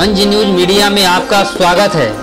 अंज news media में आपका स्वागत है।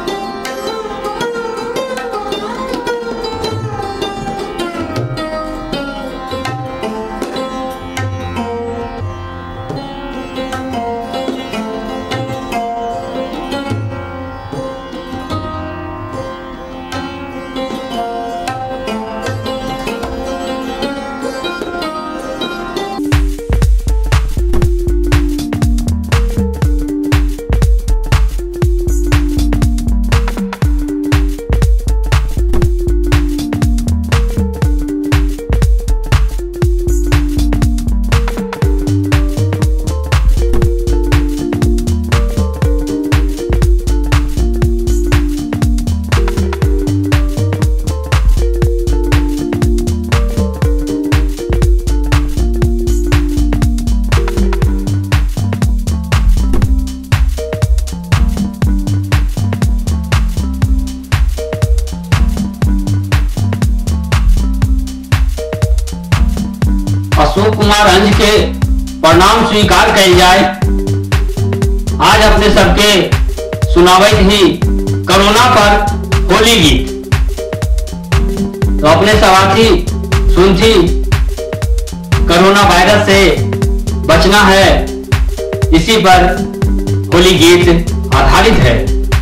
अशोक कुमार अंज के प्रणाम स्वीकार कल जाए। आज अपने सबके सुनावत ही कोरोना पर होली गीत। तो अपने साथी सुनती कोरोना वायरस से बचना है, इसी पर होली गीत आधारित है।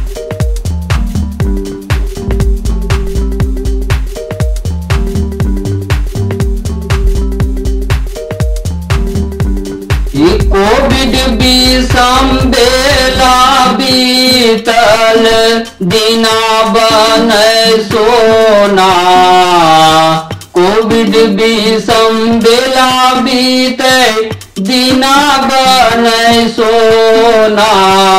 कोविड बीसम बेला बीतल दिना बन सोना। कोविड बीसम बेला बीते दिना बन सोना।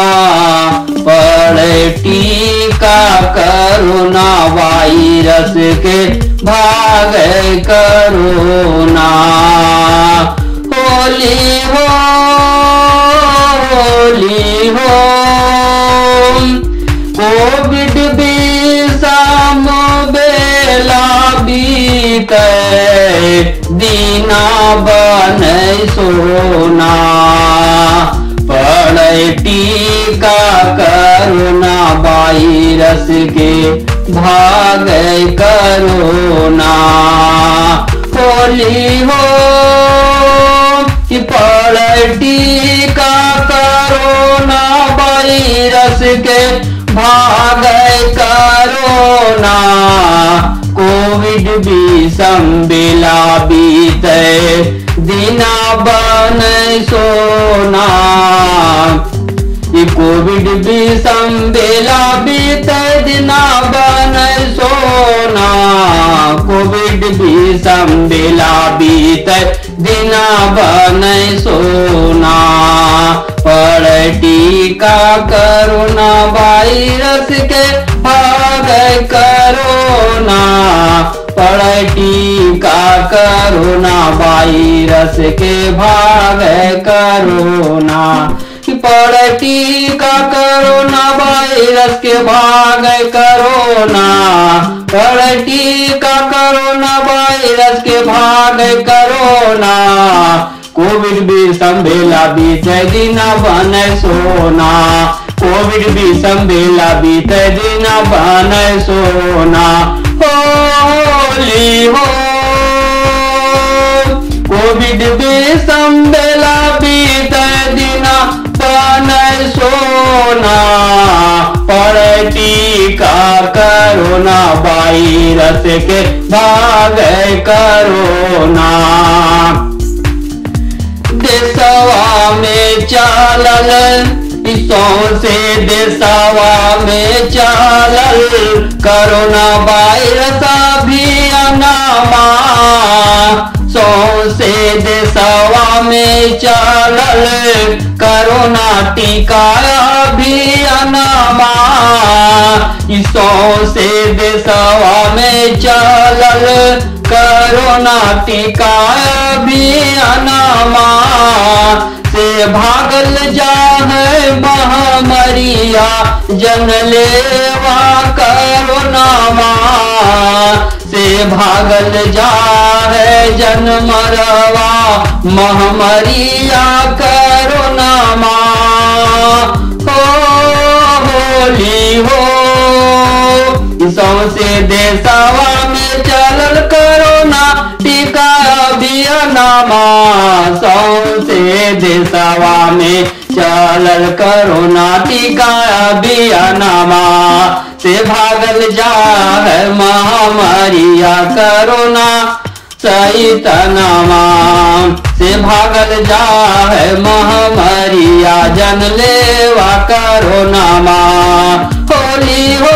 पड़े टीका कोरोना वायरस के भाग कोरोना। होली हो होली हो कोविड बीसम बेला बीते दीना बन सोना। पड़े टीका कोरोना वायरस के भाग कोरोना। होली हो पड़े टीका कोरोना वायरस के भाग कोरोना। कोविड बीसम बेला बीते दिना बन सोना। कोविड बीसम बेला बीते दिना बन सोना। कोविड बीसम बेला बीते दिना बन सोना। पड़े टीका कोरोना वायरस के भाग कोरोना। पड़े टीका कोरोना वायरस के भाग कोरोना। पड़े टीका कोरोना वायरस के भाग कोरोना। पड़े टीका कोरोना वायरस के भाग कोरोना। कोविड बीसम बेला बीते दिना बन सोना। कोविड बीसम बेला बीते दिना बन सोना। होली हो कोविड बीसम बेला बीते दिना बन सोना। पड़े टीका कोरोना वायरस के भाग कोरोना। देशवा में चालल सौंसे देशवा में चालल कोरोना वायरस अभियानमा। सौंसे देशवा में चालल कोरोना टीका अभियानमा। सौंसे देशवा में चालल कोरोना टीका अभियानमा। से भागल जाए महामरिया जनलेवा कोरोनामा। से भागल जाए जनमरवा महामरिया कोरोनामा। हो सौसे देशवा में चलल कोरोना टीका अभियानमा सौसे देशवा में चलल कोरोना टीका अभियानमा से भागल जा है महामारिया कोरोना सैतनमा से भागल जा है महामारिया जनलेवा कोरोनामा होली हो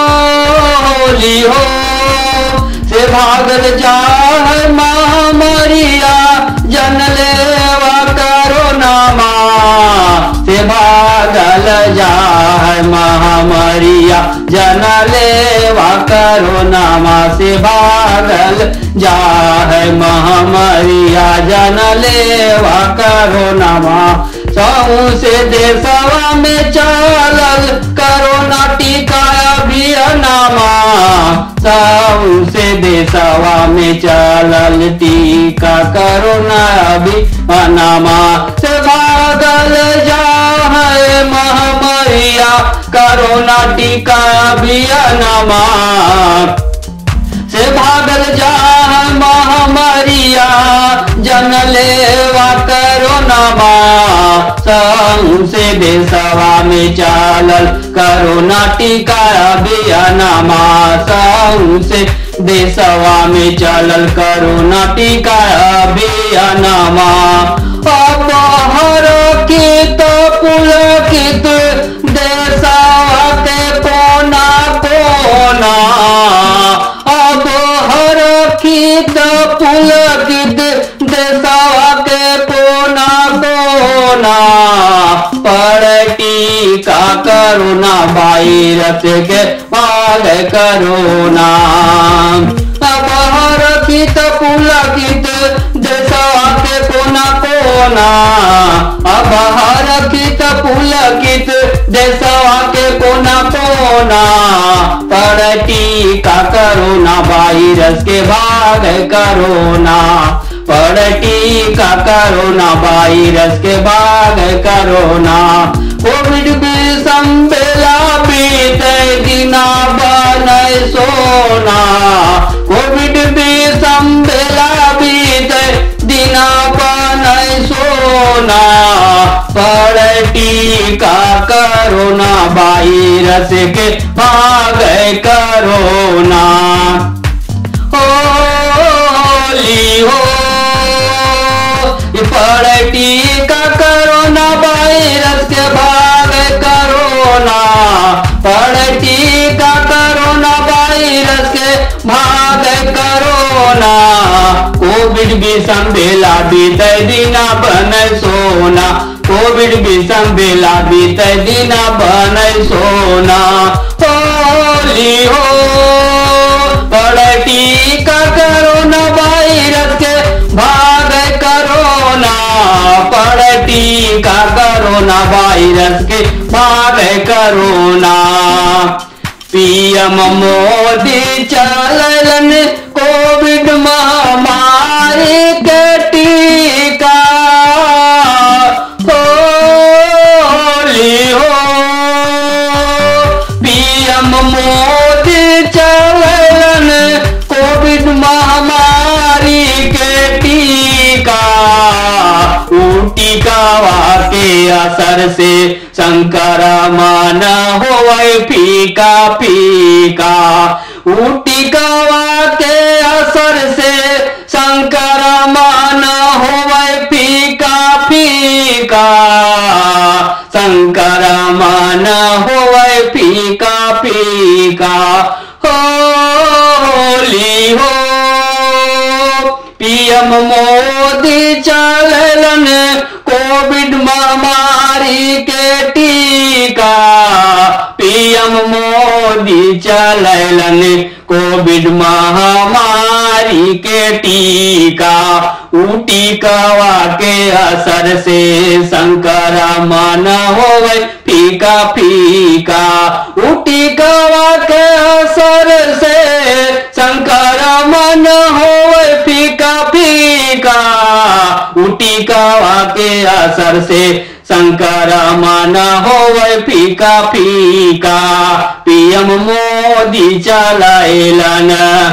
से भागल जा है महामारिया जनलेवा कोरोनामा से भागल जा है महामारिया जनलेवा कोरोनामा से भागल जा है महामारिया जनलेवा कोरोनामा सौसे देशवा में चलल कोरोना टीका अभियानमा सौसे देशवा में चलल टीका कोरोना अभियानमा से भागल जा है महामारिया कोरोना टीका अभियानमा से भागल जा महामारिया जनलेवा कोरोनामा सौसे देशवा में चलल कोरोना टीका अभियानमा सौसे देशवा में चलल कोरोना टीका अभियानमा अब हर कित पुलकित देशवा के कोना कोना अब हर कित पुलकित देशवा के कोना कोना पर टीका कोरोना वायरस के भाग कोरोना अब हर कित पुलकित देशवा के कोना कोना अब हर कित पुलकित देशवा के कोना कोना पर टीका कोरोना वायरस के भाग कोरोना पर टीका कोरोना वायरस के भाग कोरोना कोविड विषम बेला बीते दिना बनय सोना कोविड विषम बेला बीते दिना बनय सोना पर टीका कोरोना वायरस के भाग कोरोना होली हो पर टीका कोरोना वायरस के भाग कोरोना पर टीका कोरोना वायरस के भाग कोरोना कोविड विषम बेला बीते दिना बनय सोना कोविड विषम बेला बीते दिना बनय सोना होली हो पर टीका कोरोना वायरस के भाग कोरोना पर टीका कोरोना वायरस के भाग कोरोना पीएम मोदी चलन कोविड महामारी के टीका होली हो पीएम मोदी चलन कोविड महामारी के टीका टीकावा के असर से संक्रमण होवे फीका फीका टीकावा के असर से संक्रमण होवे फीका फीका संक्रमण होवे फीका फीका होली हो पीएम मोदी चलन कोविड महामारी के टीका पीएम मोदी चलन कोविड महामारी के टीका टीकावा के असर से संक्रमण होवे फीका फीका टीकावा के असर से संक्रमण होवे फीका फीका टीकावा के असर से शंकर मन होवे फीका फीका। पीएम मोदी चलाएलन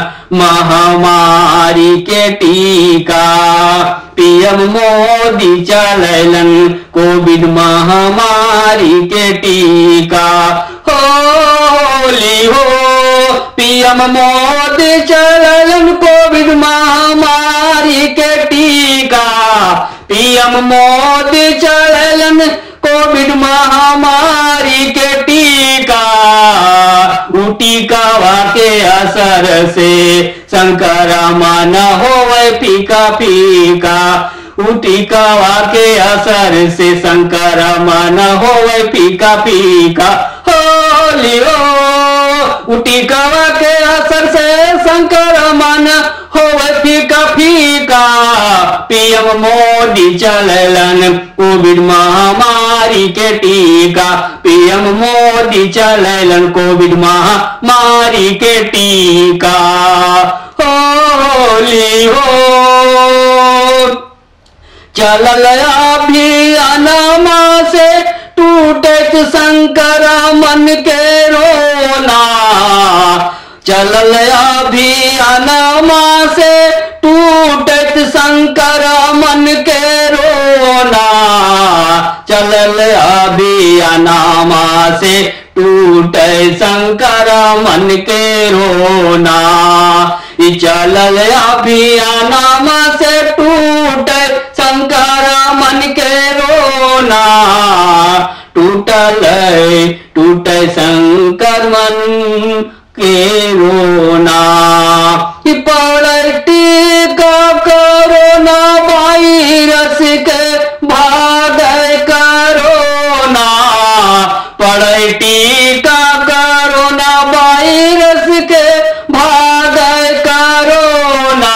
महामारी के टीका। पीएम मोदी चलाएलन कोविड महामारी के टीका। होली हो पीएम मोदी चलाएलन कोविड महामारी के टीका। पीएम मोदी चलाएलन कोविड महामारी के टीका। टीकावा के असर से संक्रमण होवे फीका फीका। टीकावा के असर से संक्रमण होवे फीका फीका। होली हो टीकावा के असर से संक्रमण होवे फीका फीका। पीएम मोदी चलाएलन कोविड महामारी के टीका। पीएम मोदी चलाएलन कोविड महामारी के टीका। होली हो चलल अभियानमा से टूटत संक्रमण के रोना। चलल अभियानमा से टूटत संक्रमण के रोना। चलल अभियानमा से टूटे संक्रमण के रोना। चलल अभियानमा से टूटे संक्रमण के रोना। टूटे संक्रमण के रोना। टीका कोरोना वायरस के भागे कोरोना। पड़े टीका कोरोना वायरस के भागे कोरोना।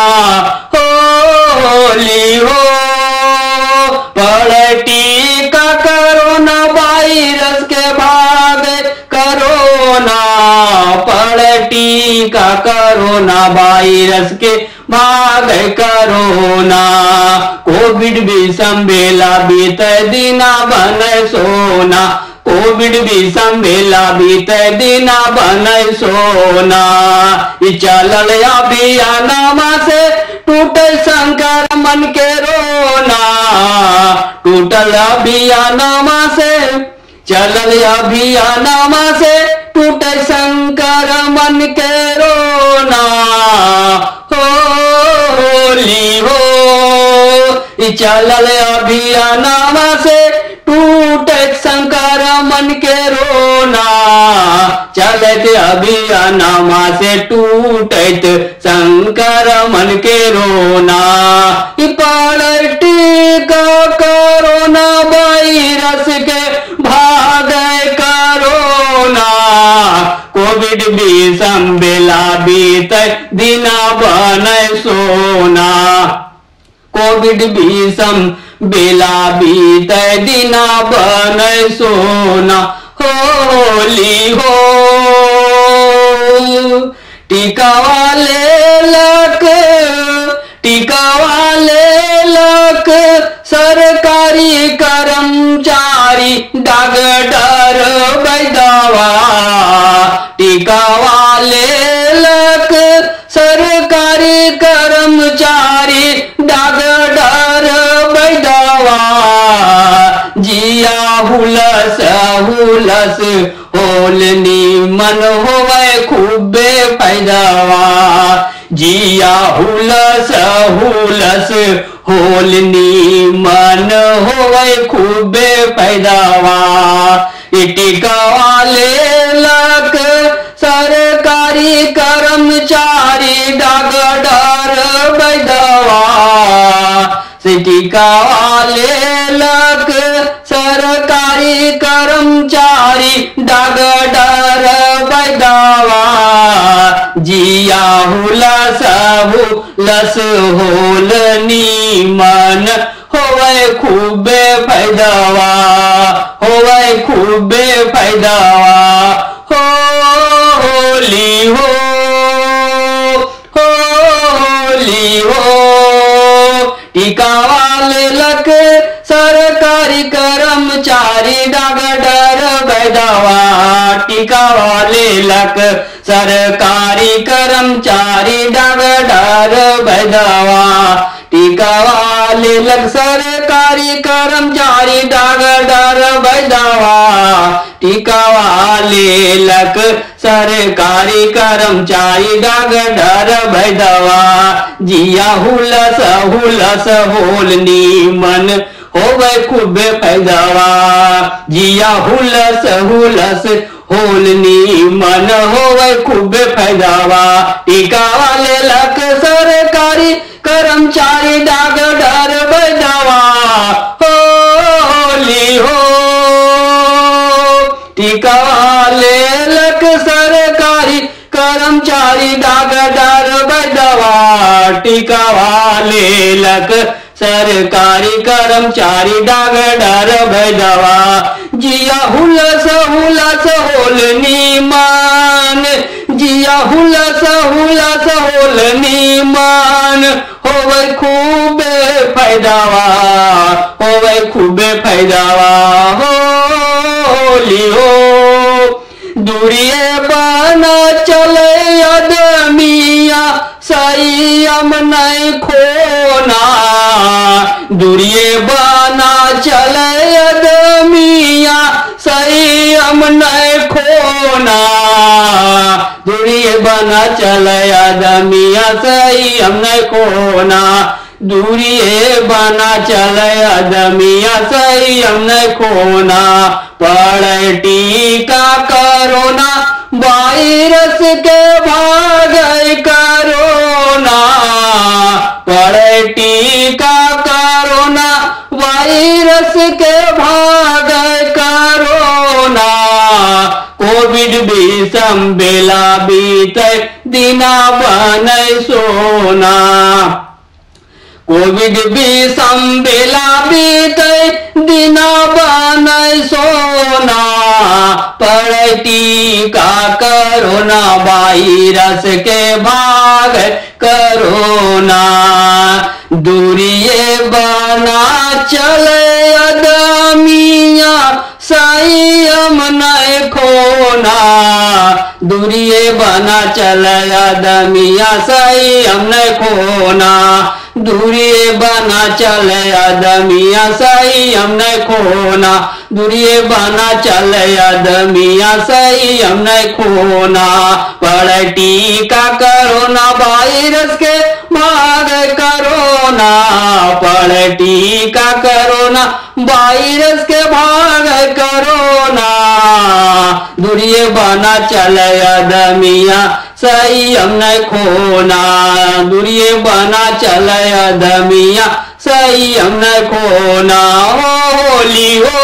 होली हो पड़े टीका कोरोना वायरस के भागे कोरोना। पड़े टीका कोरोना वायरस के भागे कोरोना। कोविड विषम बेला बीते दिना बने सोना। कोविड विषम बेला बीते दिना बने सोना। चलल अभियानमा से टूटे संक्रमण के रोना। टूटल अभियानमा से चलल अभियानमा से टूटे संक्रमण के रोना। होली हो चलल अभियानमा से टूटे संक्रमण के रोना। चलत अभियानमा से टूटत संक्रमण के रोना। टीका कोरोना वायरस के भागे कोरोना। कोविड विषम बेला बीते दिना बने सोना। कोविड विषम बेला बीते दिना बने सोना। होली हो टीका वाले लक सरकारी कर्मचारी डॉक्टर वैद्यवा। टीका वाले लक सरकारी कर्मचारी डॉक्टर वैद्यवा। जिया हुलस हुलस होल नीमन होवे खूबे फायदावा। जिया हुलस हुलस होल नीमन होवे खूबे फायदावा। टीका वाले लक सरकारी कर्मचारी डॉक्टर वैद्यवा। टीका वाले लक सरकारी कर्मचारी डॉक्टर वैद्यवा। जिया हुलस हुलस होल नीमन होवे खूबे फायदावा। होवे खूबे फायदावा। होली हो होली हो टीका वाले लक सरकारी कर कर्मचारी डॉक्टर वैदवा टीका वाले लक सरकारी कर्मचारी डॉक्टर वैदवा टीका वाले लक सरकारी कर्मचारी डॉक्टर वैदवा टीका वाले लक सरकारी कर्मचारी डॉक्टर वैदवा जिया हुलस हुलस होलनी मन होवे खूब पैदावा जिया हुलस हुलस होलनी मन होवे खूब पैदावा टीका वाले लक सरकारी कर्मचारी डॉक्टर वैदवा होली हो टीका वाले लक सरकारी कर्मचारी डॉक्टर वैदवा टीका वाले लक सरकारी कर्मचारी डॉक्टर वैदवा जिया हुलस हुलस होलनी मान जिया हुलस हुलस होलनी मान होवे खूब फायदावा होवे खूब फायदावा होली हो दूरिये बना चले आदमिया संयम नहीं खोना दूरिये बना चले आदमिया संयम नहीं खोना दूरिये बना चले आदमिया संयम नहीं खोना दूरिये बना चले आदमिया संयम नहीं खोना पड़े टीका कोरोना वायरस के भाग कोरोना पड़े टीका कोरोना वायरस के भाग कोरोना कोविड भी संबेला बीते दिना बने सोना कोविड भी संबेला बीते दिना बने सोना पड़े टीका कोरोना वायरस के भाग कोरोना दूरिये बना चले आदमिया संयम नहीं खोना दूरिये बना चले आदमिया संयम नहीं खोना दूरिये बना चले आदमिया संयम नहीं खोना दूरिये बना चले आदमिया संयम नहीं खोना पड़े टीका कोरोना वायरस के भाग कोरोना पड़े टीका कोरोना वायरस के भाग कोरोना दूरिये बना चले आदमिया संयम नहीं खोना दूरिये बना चले आदमिया संयम नहीं खोना होली हो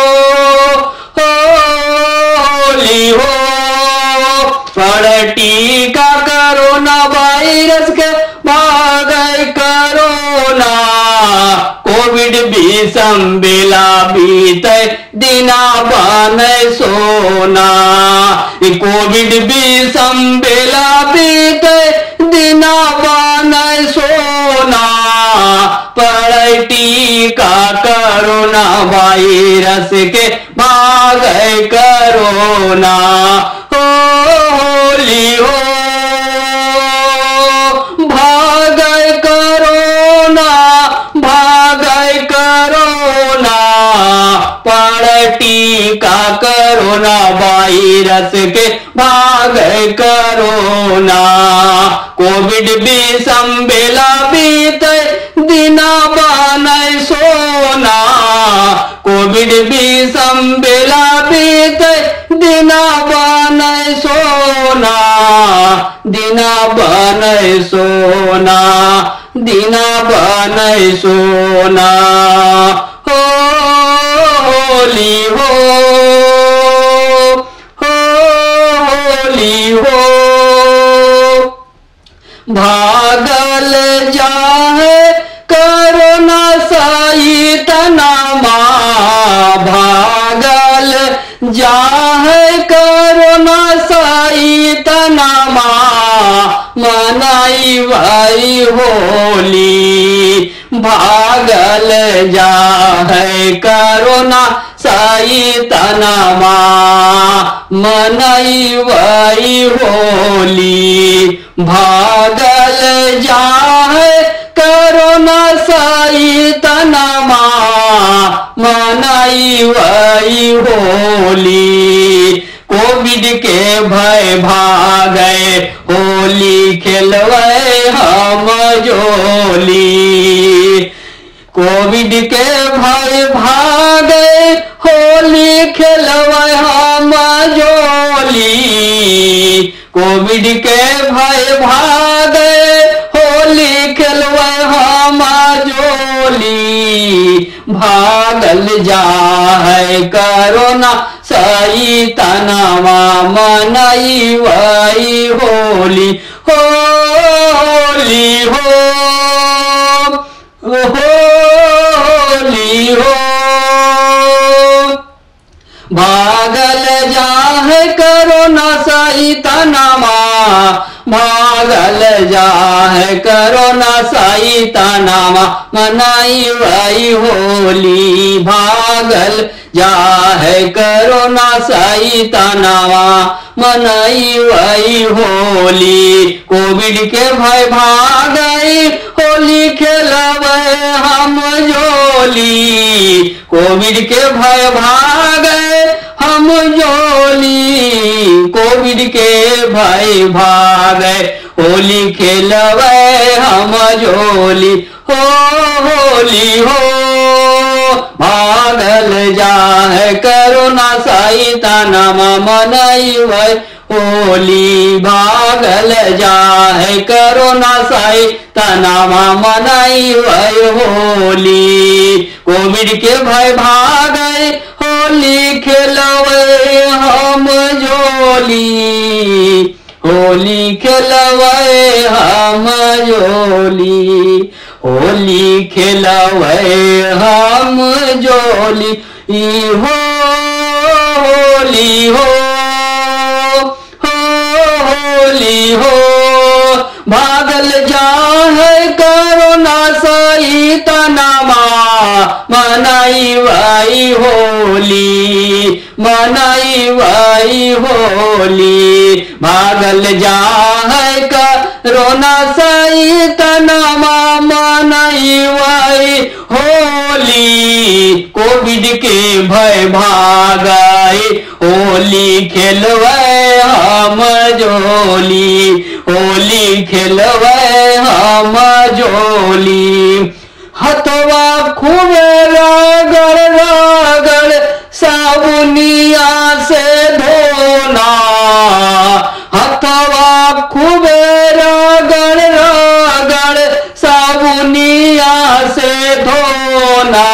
होली हो पड़े टीका कोरोना वायरस के भाग कोरोना कोविड भी संबेला बीते दिना बने सोना कोविड भी संबेला बीते दिना बने सोना पड़े टीका कोरोना वायरस के भाग कोरोना होली हो भाग कोरोना भाग कोरोना पड़े टीका कोरोना वायरस के भाग कोरोना कोविड भी संबेला बीते दिना बने सोना कोविड भी संबेला बीते दिना बने सोना दिना बने सोना दिना बने सोना होली हो होली हो भागल जाए कोरोना सैतनमा भागल जाए कोरोना सैतनमा मनाई वही होली भागल जाए करोना सैतनमा मनई वही होली भागल जाए करोना सैतनमा मनई वही होली कोविड के भय भागे होली खेलवे हम जोली कोविड के भय भागे होली खेलवे हम जोली कोविड के भय भागे होली खेलवे हम जोली भागल जाए करोना सैतनमा मनई वही होली होली हो होली हो भागल जाए करोना सैतनमा भागल जाए करोना सैतनमा मनई वही होली भागल जाए करोना सैतनमा मनई वही होली कोविड के भय भागई होली खेलवे हम जोली कोविड के भय भागे हम जोली कोविड के भय भागे होली खेलवे हम जोली होली हो भागल जाए करोना सैतनमा मनई वही होली भागल जाए करोना सैतनमा मनई वही होली कोविड के भय भागे होली खेलवे हम जोली होली खेलवे हम जोली होली खेलवे हम जोली होली हो होली हो भागल जाए करोना सैतनमा मनई वही होली मनई वही होली भागल जाए करोना सैतनमा मनई वही होली कोविड के भय भागई होली खेलवे हम जोली होली खेलवे हम जोली हथवा खूबे रगड़ रगड़ साबुनिया से धोना हथवा खूबे रगड़ रगड़ साबुनिया से धोना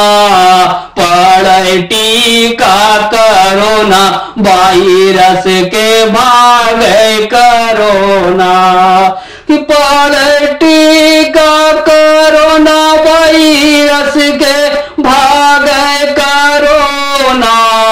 पड़े टीका करोना वायरस के भागे करोना पड़े टीका करोना वायरस के भागे करोना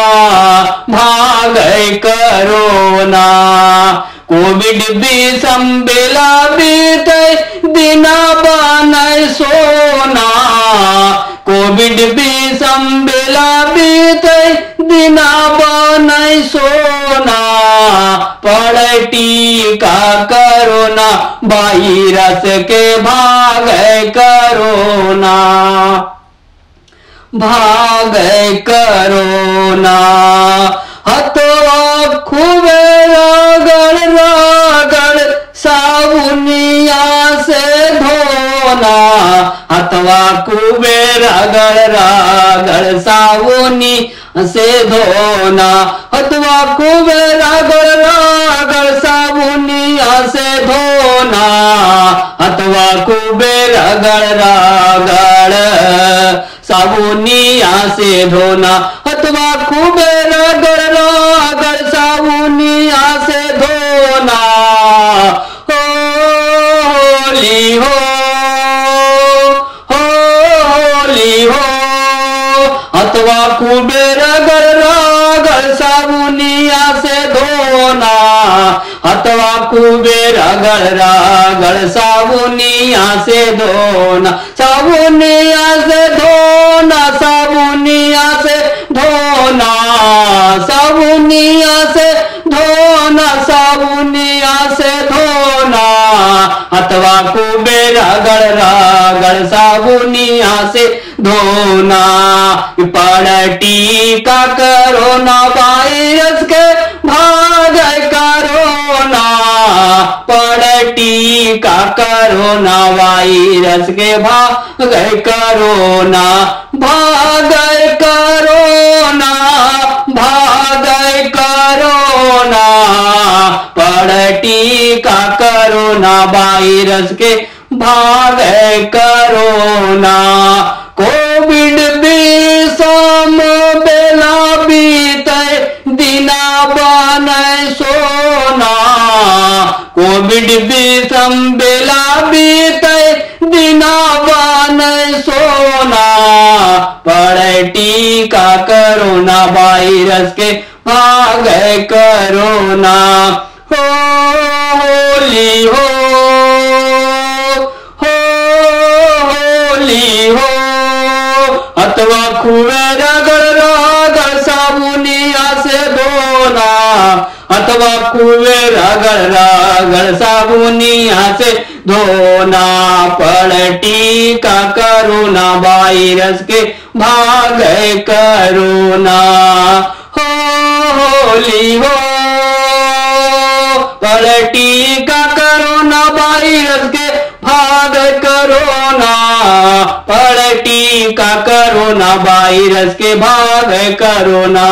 भागे करोना कोविड विषम बेला बीते दिना बनै सोना कोविड विषम बेला बीते दिना बनै सोना पड़े टीका करोना वायरस के भागे करोना भागे करोना हथवा खूबे रगड़ रगड़ साबुनिया से धोना हथवा खूबे रगड़ रगड़ साबुनी से धोना हथवा खूबे रगड़ रगड़ साबुनिया से धोना हथवा खूबे रगड़ रगड़ साबुनिया से धोना हथवा खूबे रगड़ रगड़ साबुनिया से धोना होली हो होली हो हथवा खूबे रगड़ रगड़ साबुनिया से धोना अथवा खूबे रगड़ रगड़ साबुनिया से धोना, साबुनिया से धोना, साबुनिया से धोना, साबुनिया से धोना, साबुनिया से धोना, अथवा खूबे रगड़ रगड़ साबुनिया से धोना। पड़ती का करोना वायरस के भाग करोना, पड़ती का करोना वायरस के भाग करोना, भाग करोना, भाग करोना, पड़ती का करोना वायरस के भाग करोना। कोविड विषम बेला बीते दिना बन सोना, कोविड विषम बेला बीते दिना बन सोना, पड़ती का करोना वायरस के भाग करोना। होली हो, होली हो, अथवा खूबे रगड़ रगड़ साबुनिया से धोना, अथवा खूबे रगड़ रगड़ साबुनिया से धोना, पड़ती का करोना वायरस के भाग करोना। होली हो, पड़ती का करोना वायरस के भाग करोना, पड़ती का करोना वायरस के भाग करोना।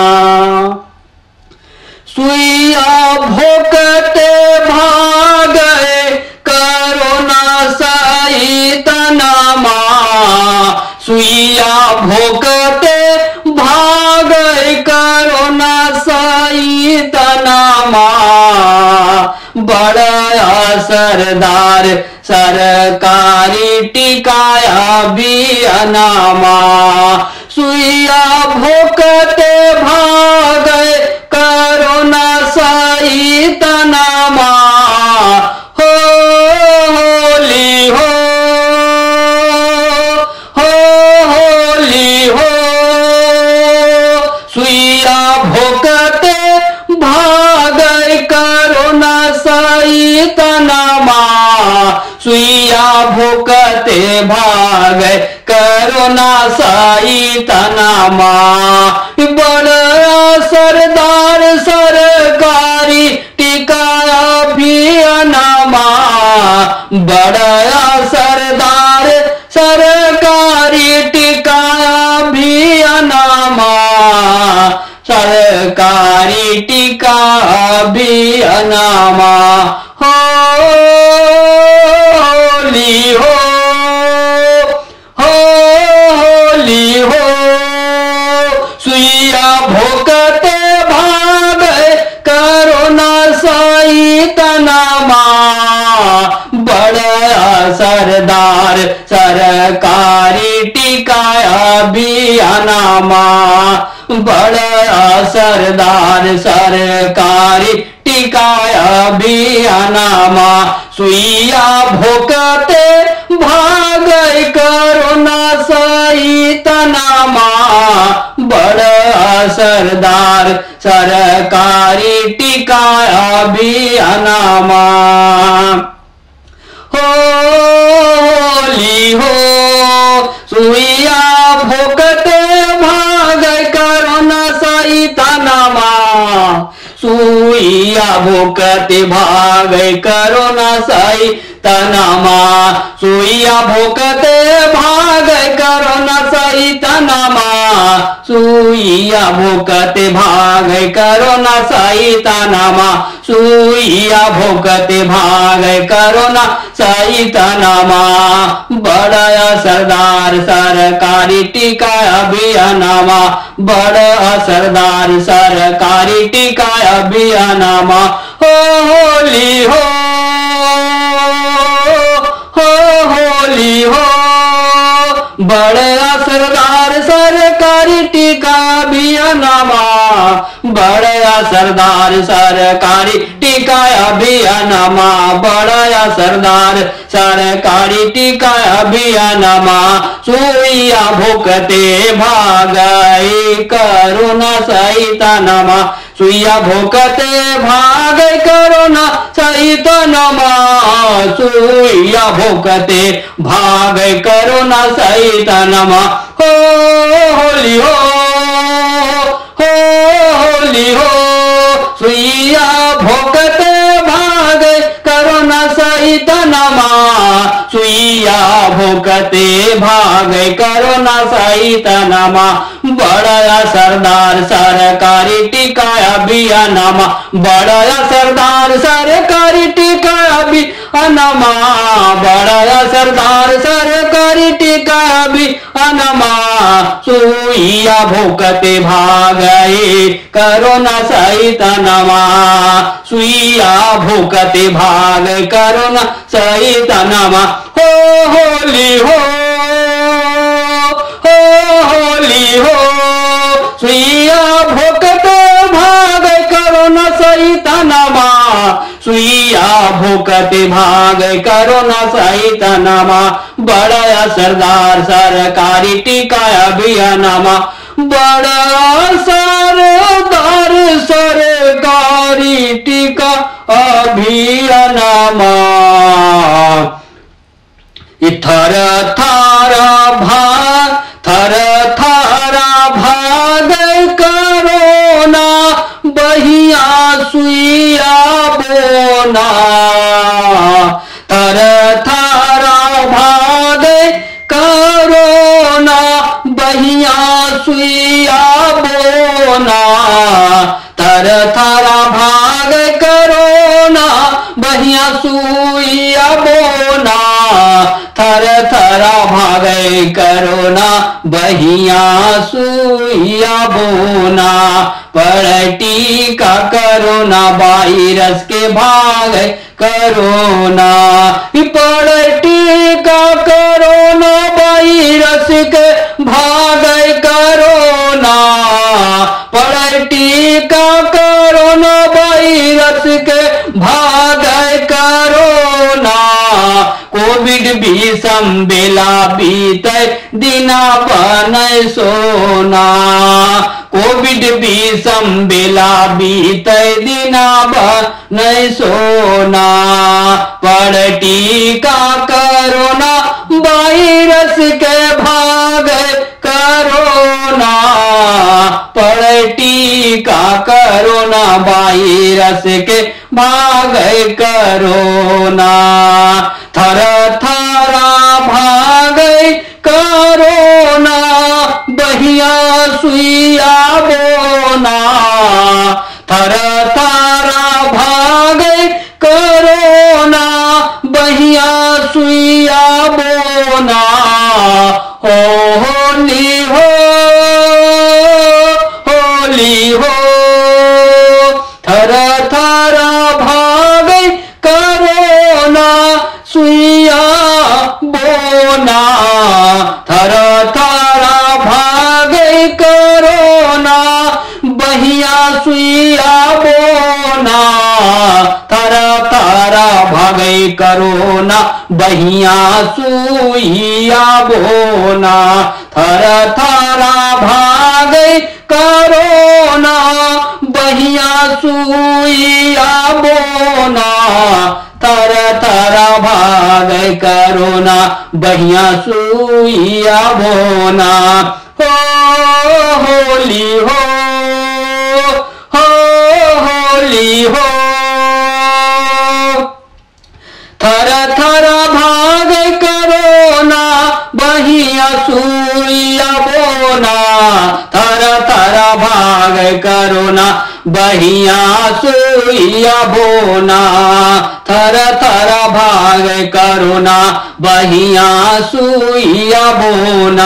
सुइया भोंकते भागे करोना सैतनामा, सुइया भोंकते भागे करोना सैतनामा, बड़ा असरदार सरकारी टीकाया भी अनामा, सुइया भोंकते भागे करोना सैतनामा। होली हो, होली हो, सुइया भोंकते भागे करोना सैतनामा, सुइया भोंकते भागे करोना सैतनामा। बड़ा सरदार सरकारी टीका अभियानमा, बड़ा सरदार सरकारी टीका अभियानमा, सरकारी टीका अभियानमा। होली हो, होली हो, सुइया भोंकते भागे करोना सैतनामा, बड़ा सरदार सरकारी टीका अभियानमा, बड़ा सरदार सरकारी टीका अभियानमा, सुइया भोंकते भागे करोना सैतनामा, बड़ा सरदार सरकारी टीका अभियानमा। होली हो, सुइया भोंकते भागे करोना सैतनामा, सुइया भोंकते भागे करोना सैतनामा, सुइया भोंकते भागे करोना सैतनामा, सुइया भोंकते भागे करोना सैतनामा, सुइया भोंकते भागे करोना सैतनामा, बड़ा सरदार सरकारी टीका अभियानमा, बड़ा सरदार सरकारी टीका अभियानमा। होली हो, होली हो, बड़ा सरदार सरकारी टीका अभियानमा, बड़ा सरदार सरकारी टीका अभियानमा बड़ा सरदार सरकारी टीका अभियानमा सुइया भोकते भागई करुणा सहितनमा सुइया भोकते भागई करुणा सहितनमा सुइया भोकते भागई करुणा सहितनमा हो होली हो होली हो सुइया भोकते भागई करुणा सहितनमा सुइया भोकते भागई करुणा सहितनमा बड़ा सरदार सरकारी टीका अभियानमा बड़ा सरदार सरकारी टीका अभियानमा बड़ा सरदार सरकारी टीका अभियानमा सुइया भोकते भागई करुणा सहितनमा सुइया भोकते भागई करुणा सहितनमा हो होली हो होली हो सुइया भोकते भागई करुणा सहितनमा सुइया भोकते भागई करुणा सहितनमा बड़ा सरदार सरकारी टीका अभियानमा बड़ा सरदार सरकारी टीका अभियानमा थर थारा भागई करोना बहिया सुइया बोना थर थारा भागई करोना बहिया सुइया बोना थर थारा भागई करोना बहिया सुइया बोना थर थरा भागई करोना बहिया सुइया बोना पलटी का करोना वायरस के भागई करोना पलटी का करोना वायरस के भागई करोना पलटी का करोना वायरस के भागई करोना कोविड भीषम बेला बीते दिना बनय सोना कोविड भीषम बेला बीते दिना बनय सोना पलटी का करोना वायरस के भागई करोना पलटी का करोना वायरस के भागई करोना थर थारा भागई करोना बहिया सुइया बोना थर थारा भागई करोना बहिया सुइया बोना हो होली हो होली हो थर थारा भागई करोना सुइया बोना थर थारा भागई करोना बहिया सुइया बोना थर थारा भागई करोना बहिया सुइया बोना थर थारा भागई करोना बहिया सुइया बोना थर थारा भागई करोना बहिया सुइया बोना हो होली हो होली हो थर थारा भागई करोना बहिया सुइया बोना थर थारा भागई करोना बहिया सुइया बोना थर थारा भागई करोना बहिया सुइया बोना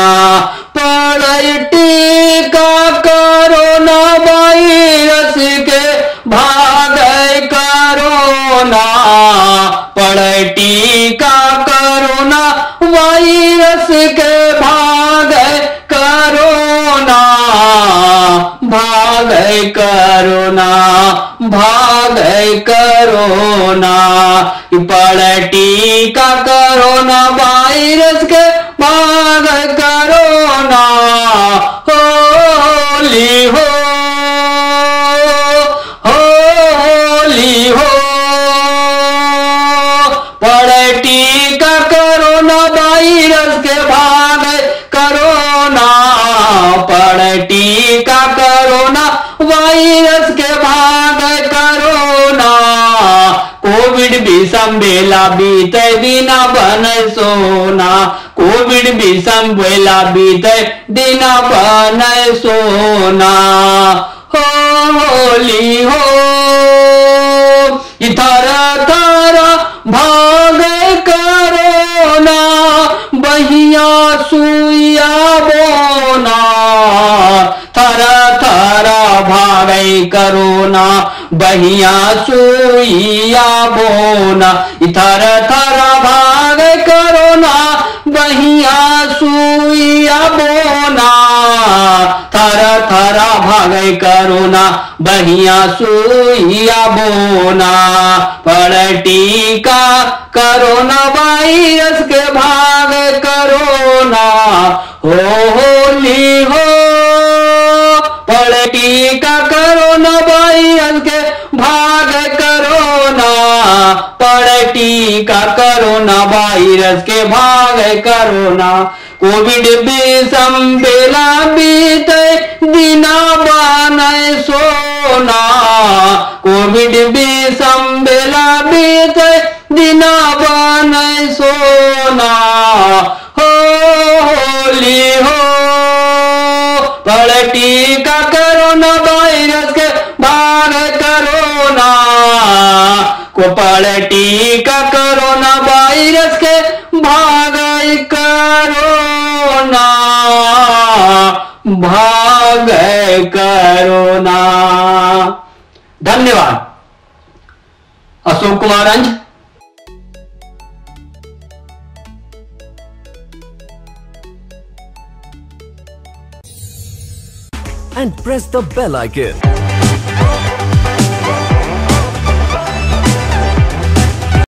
पलटी का करोना वायरस के भागई करोना पलटी का करोना वायरस के भागई करोना भागई कर भागै कोरोना। पड़ टीका कोरोना वायरस के भागै कोरोना। होली हो होली हो। पड़ टीका कोरोना वायरस के भागै कोरोना। पड़ टीका कोरोना वायरस के भागै कोरोना। कोविड विषम बेला बीते बिना बनै सोना। कोविड विषम बेला बीते बिना बनै सोना। होली हो थर थर भागै कोरोना। बहिया सुइया बोना। थर थर भागै कोरोना। बहिया सुइया बोना। थर थर भागै कोरोना। बहिया सुइया बोना। थर थर भागै कोरोना। बहिया सुइया बोना। पड़ टीका कोरोना वायरस के भागै कोरोना। होली हो पड़ टीका कोरोना वायरस के भागै कोरोना। पड़ टीका कोरोना वायरस के भागै कोरोना। कोविड विषम बेला बीते दिना बनै सोना। कोविड विषम बेला बीते दिना बनै सोना। होली हो पड़ टीका कोरोना वायरस के भागै कोरोना। को पड़ टीका कोरोना वायरस के भागै कोरोना। भागै कोरोना। धन्यवाद। अशोक कुमार अंज। And press the bell icon